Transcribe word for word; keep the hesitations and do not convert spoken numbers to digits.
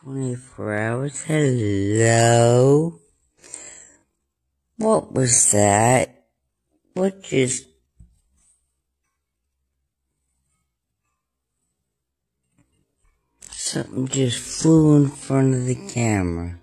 twenty-four hours. Hello? What was that? What just... Something just flew in front of the camera.